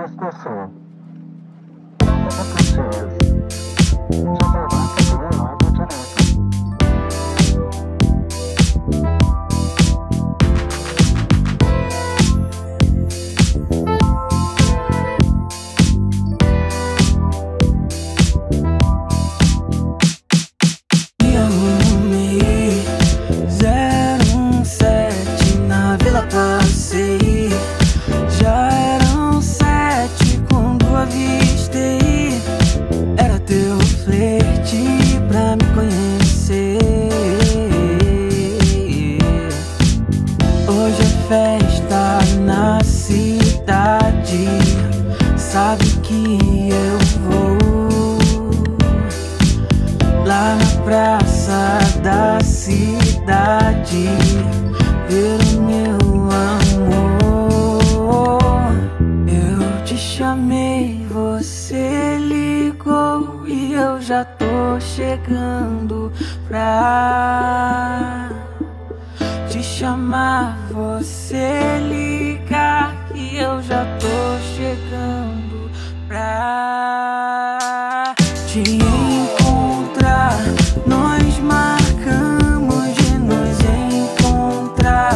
Sabe que eu vou lá na praça da cidade ver o meu amor. Eu te chamei, você ligou e eu já tô chegando pra te chamar, você ligar e eu já tô chegando pra te encontrar. Nós marcamos de nos encontrar.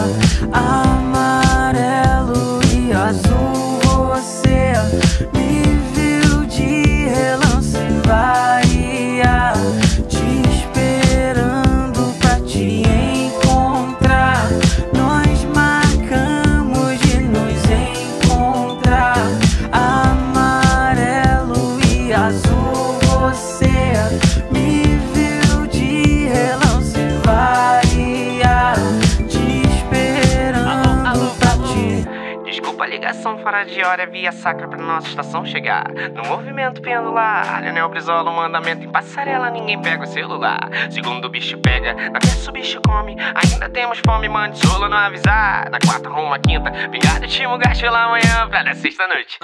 Amarelo e azul, você me viu de relance Bahia, te esperando pra te encontrar. Nós marcamos de nos encontrar. Amarelo e azul, você me viu de relance Bahia, te esperando pra te... Desculpa a ligação fora de hora, via sacra pra nossa estação chegar. No movimento pendular, Leonel Brizola, um mandamento em passarela, ninguém pega o celular. Segundo o bicho pega, na terça o bicho come, ainda temos fome, mande solo não avisar. Na quarta rumo à quinta, pingada timo gasto lá amanhã pra dar sexta-noite.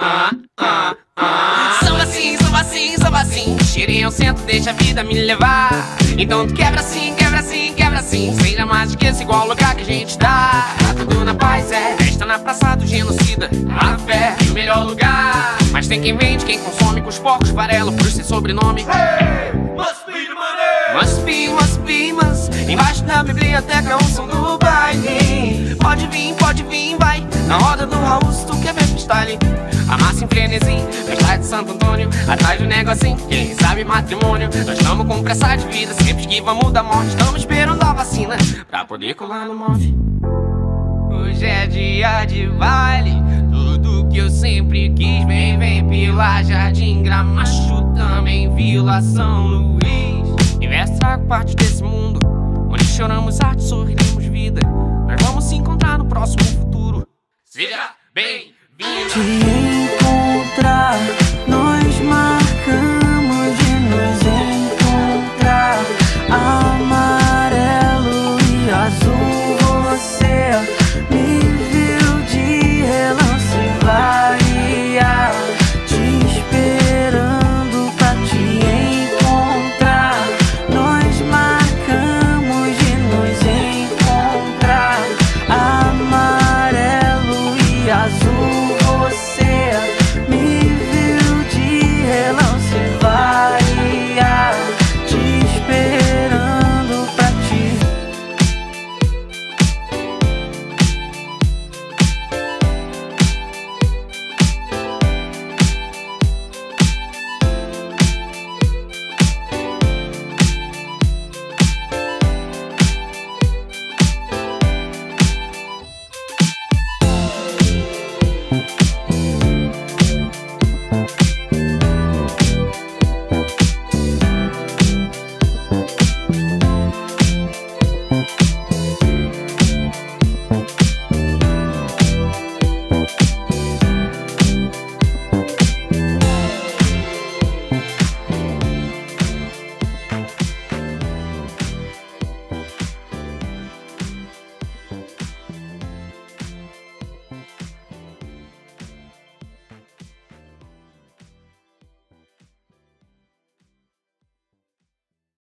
Samba assim, samba assim, samba assim, tirei ao centro, deixa a vida me levar. Então tu quebra assim, quebra assim, quebra assim, seja mais esqueça igual o lugar que a gente tá. Tá tudo na paz, festa na praça do genocida, a fé é o melhor lugar. Mas tem quem vende, quem consome, com os porcos farelo por ser sobrenome. Hey, must be the money. Must be, embaixo da biblioteca o som do baile. Pode vir, vai, na roda do Raul se tu quer ver freestyle. A massa em frenesi, festa de Santo Antônio, atrás do negocinho, quem sabe matrimônio. Nós tamo com pressa de vida, sempre que vamos da morte. Tamo esperando a vacina, pra poder colar no move. Hoje é dia de baile, tudo que eu sempre quis. Vem pela Jardim Gramacho, também Vila São Luís. Universo trago parte desse mundo, onde choramos arte, sorrimos vida. Nós vamos se encontrar no próximo futuro. Seja bem-vindo.